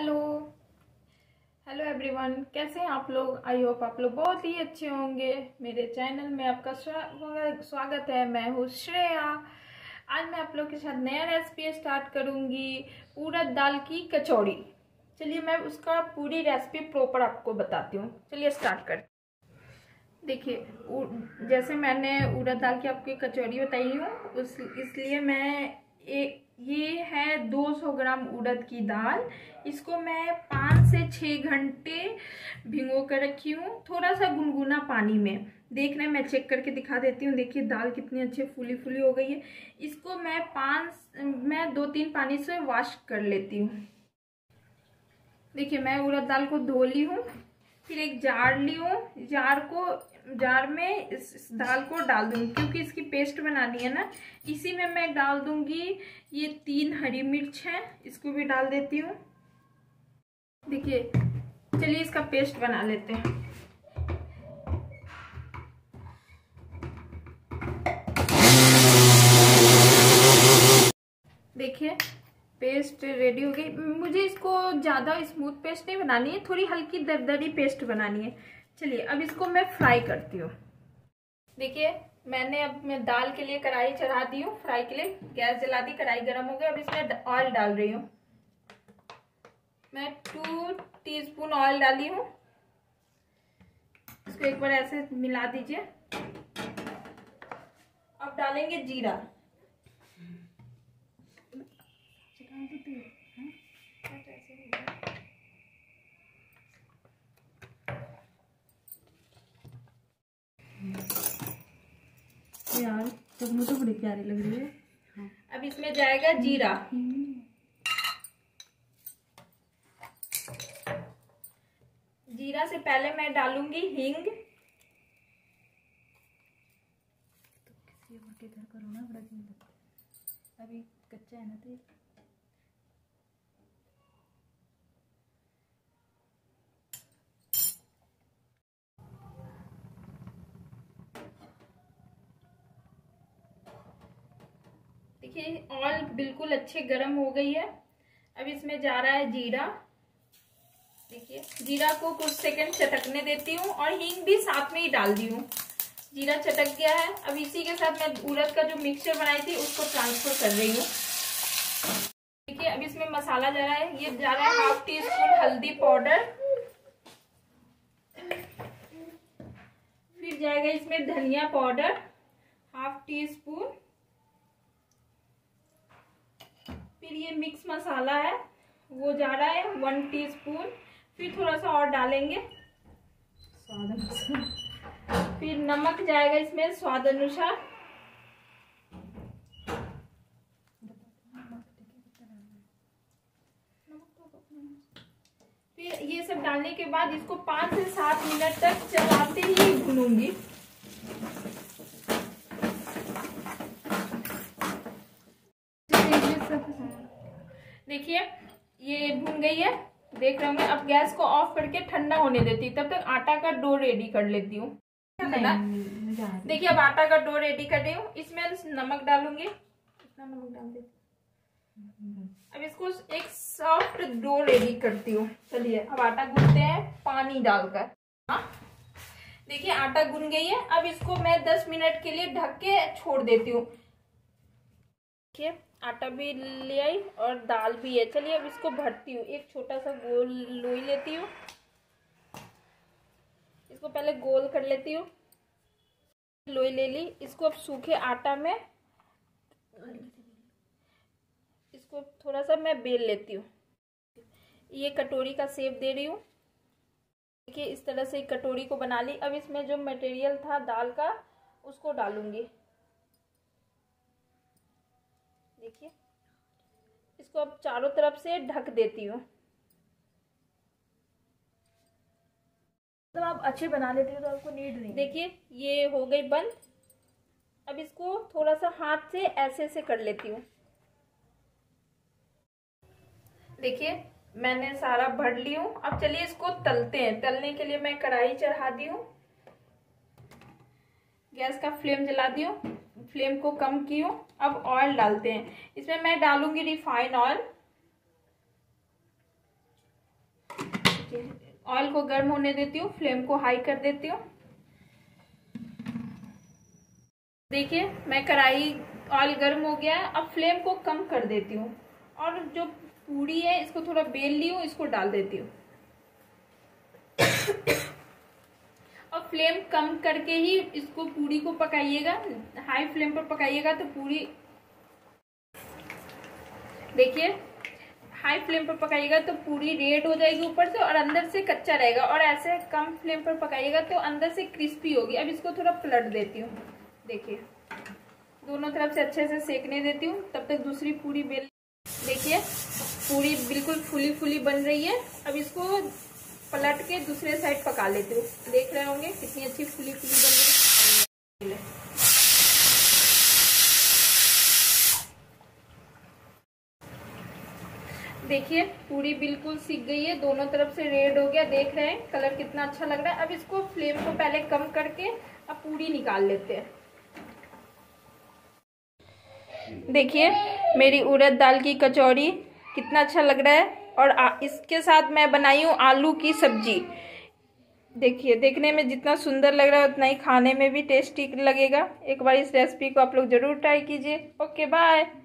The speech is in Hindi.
हेलो हेलो एवरीवन, कैसे हैं आप लोग। आई होप आप लोग बहुत ही अच्छे होंगे। मेरे चैनल में आपका स्वागत है। मैं हूँ श्रेया। आज मैं आप लोग के साथ नया रेसिपी स्टार्ट करूँगी, उड़द दाल की कचौड़ी। चलिए मैं उसका पूरी रेसिपी प्रॉपर आपको बताती हूँ। चलिए स्टार्ट कर। देखिए, जैसे मैंने उड़द दाल की आपकी कचौड़ी बताई हूँ इसलिए मैं ये है 200 ग्राम उड़द की दाल। इसको मैं 5 से 6 घंटे भिगो कर रखी हूँ, थोड़ा सा गुनगुना पानी में। देख रहे हैं, मैं चेक करके दिखा देती हूँ। देखिए दाल कितनी अच्छी फूली फूली हो गई है। इसको मैं 2-3 पानी से वॉश कर लेती हूँ। देखिए मैं उड़द दाल को धो ली हूँ, फिर एक जार ली हूँ। जार में इस दाल को डाल दूंगी क्योंकि इसकी पेस्ट बनानी है ना। इसी में मैं डाल दूंगी ये 3 हरी मिर्च है, इसको भी डाल देती हूँ। देखिए चलिए इसका पेस्ट बना लेते हैं। देखिए पेस्ट रेडी हो गई। मुझे इसको ज़्यादा स्मूथ पेस्ट नहीं बनानी है, थोड़ी हल्की दरदरी पेस्ट बनानी है। चलिए अब इसको मैं फ्राई करती हूँ। देखिए अब मैं दाल के लिए कढ़ाई चढ़ा दी हूँ। फ्राई के लिए गैस जला दी, कढ़ाई गर्म हो गई। अब इसमें ऑयल डाल रही हूँ। मैं 2 टीस्पून ऑयल डाली हूँ। इसको एक बार ऐसे मिला दीजिए। अब डालेंगे जीरा। यार तो मुझे तो बड़ी प्यारी लग रही है। हाँ। अब इसमें जाएगा जीरा। जीरा से पहले मैं डालूंगी हींग। तो किसी और के घर करो ना, बड़ा अजीब लगता है। अभी कच्चा है ना तो देखिए ऑयल बिल्कुल अच्छे गर्म हो गई है। अब इसमें जा रहा है जीरा। देखिए जीरा को कुछ सेकंड चटकने देती हूँ और हींग भी साथ में ही डाल दी हूँ। जीरा चटक गया है। अब इसी के साथ मैं उड़द का जो मिक्सचर बनाई थी उसको ट्रांसफर कर रही हूँ। देखिए अब इसमें मसाला जा रहा है। ये जा रहा है 1/2 टीस्पून हल्दी पाउडर। फिर जाएगा इसमें धनिया पाउडर 1/2 टीस्पून। फिर ये मिक्स मसाला है वो जा रहा है 1 टीस्पून। फिर थोड़ा सा और डालेंगे स्वाद अनुसार। फिर नमक जाएगा इसमें स्वाद अनुसार। फिर ये सब डालने के बाद इसको 5 से 7 मिनट तक चलाते ही भूनूंगी। देखिए ये भून गई है, देख रहे होंगे। अब गैस को ऑफ करके ठंडा होने देती, तब तक आटा का डो रेडी कर लेती हूँ। देखिए अब आटा का डो रेडी कर रही हूँ। इसमें नमक डालूंगी। कितना नमक डाल देती। अब इसको एक सॉफ्ट डो रेडी करती हूँ। चलिए अब आटा गूंथते हैं पानी डालकर। हाँ देखिए आटा गूंथ गई है। अब इसको मैं 10 मिनट के लिए ढक के छोड़ देती हूँ। देखिए आटा भी ले आई और दाल भी है। चलिए अब इसको भरती हूँ। एक छोटा सा गोल लोई लेती हूँ, इसको पहले गोल कर लेती हूँ। लोई ले ली। इसको अब सूखे आटा में इसको थोड़ा सा मैं बेल लेती हूँ। ये कटोरी का शेप दे रही हूँ। देखिए इस तरह से कटोरी को बना ली। अब इसमें जो मटेरियल था दाल का उसको डालूंगी। देखिए इसको अब चारों तरफ से ढक देती हूँ। तो आप अच्छे बना लेते हो तो आपको नीड नहीं। देखिए ये हो गई बंद। अब इसको थोड़ा सा हाथ से ऐसे से कर लेती हूँ। देखिए मैंने सारा भर ली हूँ। अब चलिए इसको तलते हैं। तलने के लिए मैं कढ़ाई चढ़ा दी हूँ। गैस का फ्लेम जला दी हूँ, फ्लेम को कम की हूँ। अब ऑयल डालते हैं। इसमें मैं डालूंगी रिफाइन ऑयल। देखिए ऑयल को गर्म होने देती हूँ, फ्लेम को हाई कर देती हूँ। देखिए मैं कढ़ाई ऑयल गर्म हो गया है, अब फ्लेम को कम कर देती हूँ और जो पूड़ी है इसको थोड़ा बेल ली हूँ, इसको डाल देती हूँ। और फ्लेम कम करके ही इसको पूड़ी को पकाइएगा, हाई फ्लेम पर पकाइएगा तो पूड़ी, देखिए हाई फ्लेम पर पकाइएगा तो पूरी रेड हो जाएगी ऊपर से और अंदर से कच्चा रहेगा, और ऐसे कम फ्लेम पर पकाइएगा तो अंदर से क्रिस्पी होगी। अब इसको थोड़ा पलट देती हूँ, देखिए दोनों तरफ से अच्छे से सेकने देती हूँ, तब तक दूसरी पूरी बेल। देखिए पूरी बिल्कुल फुली फुली बन रही है। अब इसको पलट के दूसरे साइड पका लेती हूँ। देख रहे होंगे कितनी अच्छी फुली फुली बन रही है। देखिए पूरी बिल्कुल सीख गई है, दोनों तरफ से रेड हो गया, देख रहे हैं कलर कितना अच्छा लग रहा है। अब इसको फ्लेम को पहले कम करके अब पूरी निकाल लेते हैं। देखिए मेरी उड़द दाल की कचौड़ी कितना अच्छा लग रहा है, और इसके साथ मैं बनाई हूँ आलू की सब्जी। देखिए देखने में जितना सुंदर लग रहा है उतना ही खाने में भी टेस्टी लगेगा। एक बार इस रेसिपी को आप लोग जरूर ट्राई कीजिए। Okay bye.